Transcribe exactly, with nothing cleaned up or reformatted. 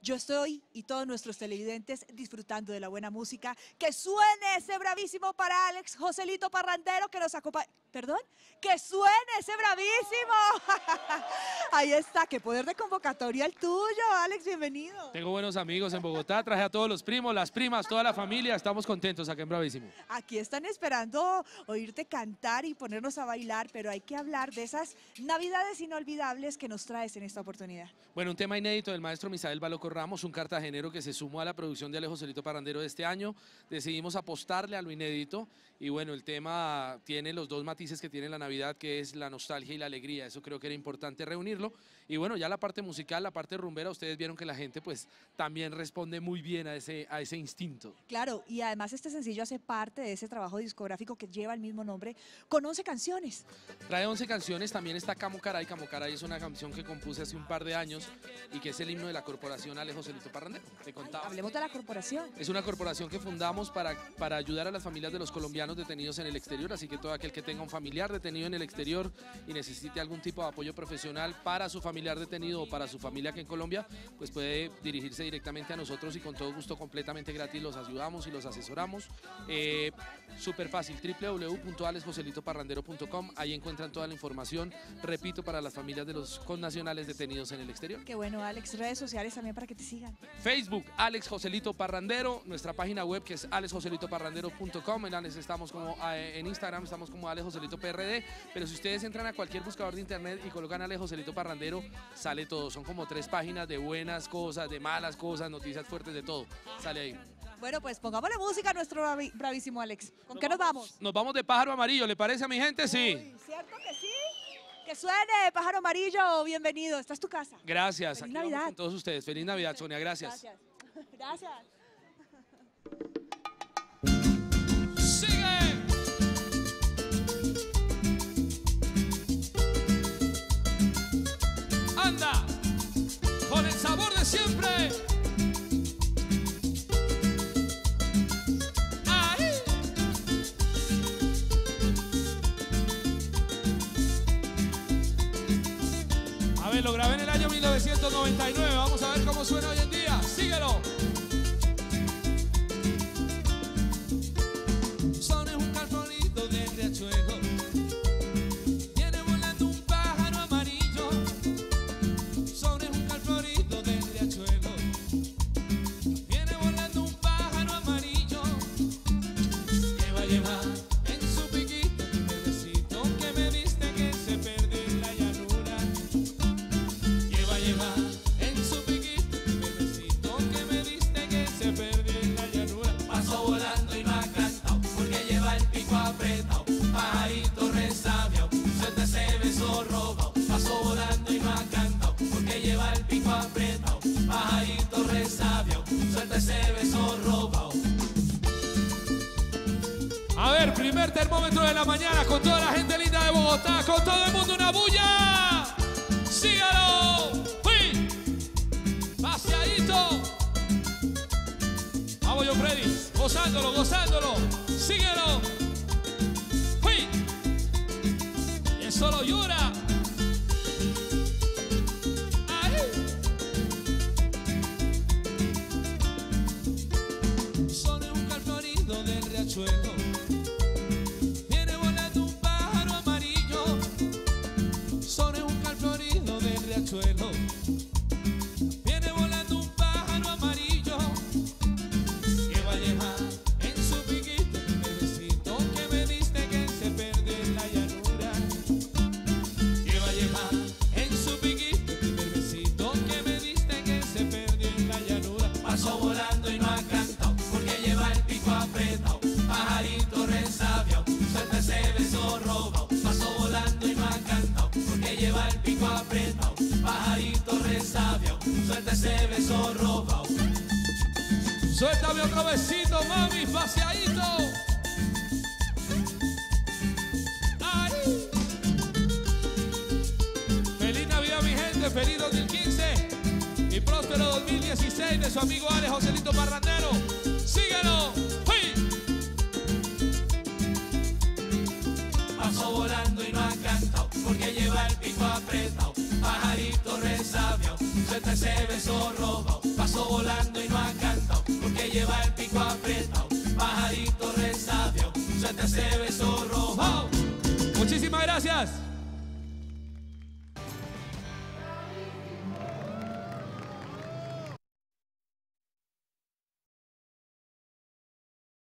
Yo estoy y todos nuestros televidentes disfrutando de la buena música. Que suene ese bravísimo para Alex Joselito Parrandero que nos acompaña. ¿Perdón? ¡Que suene ese bravísimo! Ahí está, qué poder de convocatoria el tuyo, Alex, bienvenido. Tengo buenos amigos en Bogotá, traje a todos los primos, las primas, toda la familia, estamos contentos acá en Bravísimo. Aquí están esperando oírte cantar y ponernos a bailar, pero hay que hablar de esas navidades inolvidables que nos traes en esta oportunidad. Bueno, un tema inédito del maestro Misael Baloco Ramos, un cartagenero que se sumó a la producción de Alex Joselito Parrandero de este año. Decidimos apostarle a lo inédito y bueno, el tema tiene los dos matices que tiene la Navidad, que es la nostalgia y la alegría. Eso creo que era importante reunirlo. Y bueno, ya la parte musical, la parte rumbera, ustedes vieron que la gente pues también responde muy bien a ese, a ese instinto. Claro, y además este sencillo hace parte de ese trabajo discográfico que lleva el mismo nombre, con once canciones. Trae once canciones, también está Camo Caray. Camo Caray es una canción que compuse hace un par de años y que es el himno de la corporación Alex Joselito Parrandero. Te contaba. Ay, hablemos de la corporación. Es una corporación que fundamos para, para ayudar a las familias de los colombianos detenidos en el exterior, así que todo aquel que tenga un familiar detenido en el exterior y necesite algún tipo de apoyo profesional para su familiar detenido o para su familia aquí en Colombia, pues puede dirigirse directamente a nosotros y con todo gusto, completamente gratis, los ayudamos y los asesoramos. Eh, Súper fácil, doble u doble u doble u punto alex joselito parrandero punto com, ahí encuentran toda la información, repito, para las familias de los connacionales detenidos en el exterior. Qué bueno, Alex, redes sociales también para que te sigan. Facebook, Alex Joselito Parrandero, nuestra página web que es alex joselito parrandero punto com, en Alex estamos como, eh, en Instagram estamos como Alex Joselito P R D, pero si ustedes entran a cualquier buscador de internet y colocan Alex Joselito Parrandero, sale todo, son como tres páginas de buenas cosas, de malas cosas, noticias fuertes, de todo, sale ahí. Bueno, pues pongámosle música a nuestro bravi- bravísimo Alex. ¿Con qué nos vamos? Nos vamos de Pájaro Amarillo, ¿le parece a mi gente? Sí. Uy, ¿cierto que sí? Que suene, Pájaro Amarillo, bienvenido, esta es tu casa. Gracias. Feliz Aquí vamos Navidad. con todos ustedes. Feliz Navidad, Sonia, gracias. Gracias. Gracias. ¡Sigue! ¡Anda! Con el sabor de siempre. ¡Ahí! A ver, lo grabé en el año mil novecientos noventa y nueve. Vamos a ver cómo suena hoy en día. ¡Síguelo! Son es un carbolito de riachuelo. Viene volando un pájaro amarillo. Son es un carbolito de riachuelo. Viene volando un pájaro amarillo. Lleva, lleva en su piquito mi bebecito que me viste que se perdió en la llanura. Lleva, lleva en su piquito mi bebecito que me viste que se perdió en la llanura. Pasó volando y no ha cantado porque lleva el pico apretado. Pajarito resabiado, suelta ese beso robado. Pasó volando y no ha cantado porque lleva el pico apretado. Pajarito resabiado, suelta ese beso robado. A ver, primer termómetro de la mañana con toda la gente linda de Bogotá, con todo el mundo una bulla. ¡Sígalo! ¡Uy! ¡Paseadito! Vamos yo, Freddy, gozándolo, gozándolo. ¡Síguelo! ¡Uy! Y eso lo llora. ¡Ahí! Son es un carflorido del riachuelo. Viene volando un pájaro amarillo. Son es un carflorido del riachuelo. Viene volando un pájaro amarillo. Lleva, lleva en su piquito mi bebecito que me diste que se perdió en la llanura. Lleva, lleva en su piquito mi bebecito que me diste que se perdió en la llanura. Pasó volando y no ha cantado porque lleva el pico apretado. Pajarito resabiado, suelta ese beso robado. Pasó volando y no ha cantado porque lleva el pico apretado. Pajarito resabiado, suelta ese beso robado. Suéltame otro besito, mami, paseadito. ¡Ay! Feliz Navidad, mi gente, feliz dos mil quince y próspero dos mil dieciséis de su amigo Alex Joselito Parrandero. ¡Síguelo! ¡Uy! Pasó volando y no ha cantado porque lleva el pico apretado. Pajarito resabiado, suelta ese beso robado. Pasó ese beso rojo. Muchísimas gracias.